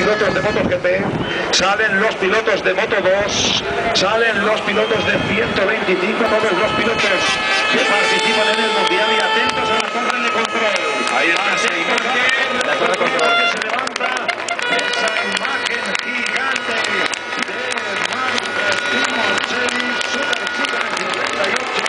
pilotos de MotoGP, salen los pilotos de Moto2, salen los pilotos de 125, todos los pilotos que participan en el Mundial, y atentos a la torre de control. Ahí está esa imagen, la torre de control que se levanta, esa imagen gigante de Marcos Simoncelli, Super 58.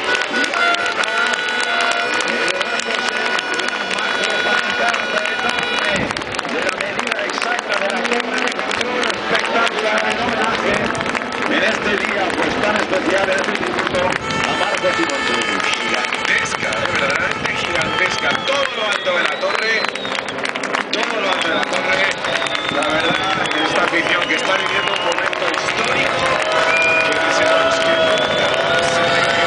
En este día pues tan especial, en este tributo a Marcos Simoncelli. Gigantesca, verdaderamente gigantesca. Todo lo alto de la torre, todo lo alto de la torre. La verdad, esta afición que está viviendo un momento histórico, que deseamos que nunca más se repita.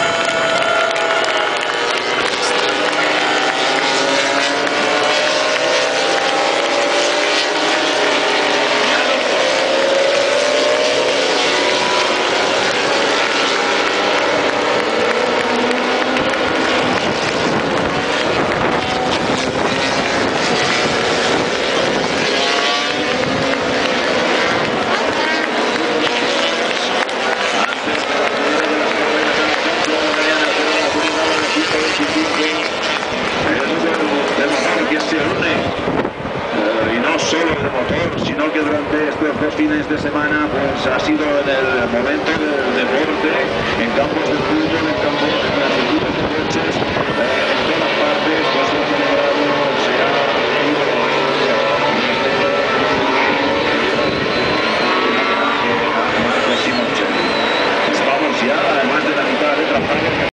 Sino que durante estos 2 fines de semana pues ha sido en el momento del deporte en campos de fútbol.